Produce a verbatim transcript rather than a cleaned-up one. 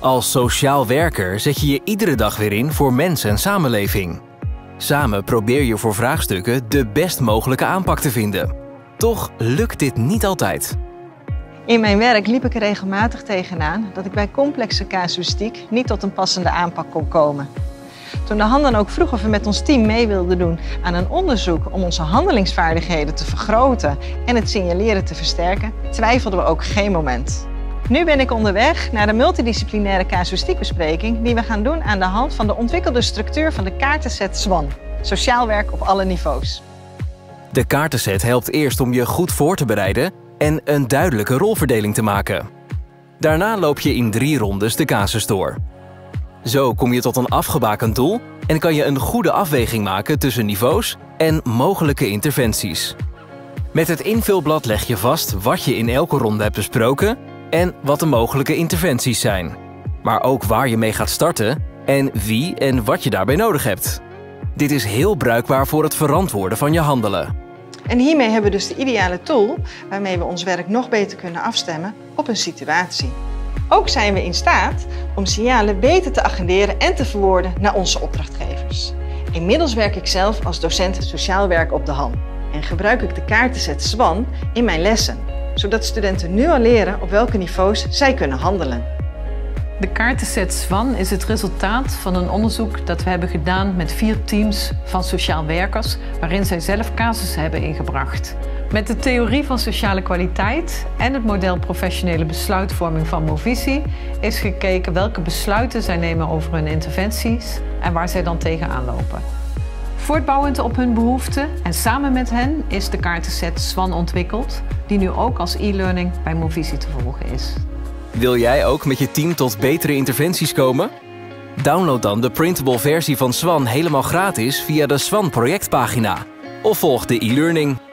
Als sociaal werker zet je je iedere dag weer in voor mens en samenleving. Samen probeer je voor vraagstukken de best mogelijke aanpak te vinden. Toch lukt dit niet altijd. In mijn werk liep ik er regelmatig tegenaan dat ik bij complexe casuïstiek niet tot een passende aanpak kon komen. Toen de Han dan ook vroeg of we met ons team mee wilden doen aan een onderzoek om onze handelingsvaardigheden te vergroten en het signaleren te versterken, twijfelden we ook geen moment. Nu ben ik onderweg naar de multidisciplinaire casuïstiekbespreking die we gaan doen aan de hand van de ontwikkelde structuur van de kaartenset SWAN. Sociaal werk op alle niveaus. De kaartenset helpt eerst om je goed voor te bereiden en een duidelijke rolverdeling te maken. Daarna loop je in drie rondes de casus door. Zo kom je tot een afgebakend doel en kan je een goede afweging maken tussen niveaus en mogelijke interventies. Met het invulblad leg je vast wat je in elke ronde hebt besproken en wat de mogelijke interventies zijn. Maar ook waar je mee gaat starten en wie en wat je daarbij nodig hebt. Dit is heel bruikbaar voor het verantwoorden van je handelen. En hiermee hebben we dus de ideale tool waarmee we ons werk nog beter kunnen afstemmen op een situatie. Ook zijn we in staat om signalen beter te agenderen en te verwoorden naar onze opdrachtgevers. Inmiddels werk ik zelf als docent sociaal werk op de Han en gebruik ik de kaartenset SWAN in mijn lessen, zodat studenten nu al leren op welke niveaus zij kunnen handelen. De kaartenset SWAN is het resultaat van een onderzoek dat we hebben gedaan met vier teams van sociaal werkers, waarin zij zelf casussen hebben ingebracht. Met de theorie van sociale kwaliteit en het model professionele besluitvorming van Movisie is gekeken welke besluiten zij nemen over hun interventies en waar zij dan tegenaan lopen. Voortbouwend op hun behoeften en samen met hen is de kaartenset SWAN ontwikkeld, die nu ook als e-learning bij Movisie te volgen is. Wil jij ook met je team tot betere interventies komen? Download dan de printable versie van SWAN helemaal gratis via de SWAN projectpagina of volg de e-learning.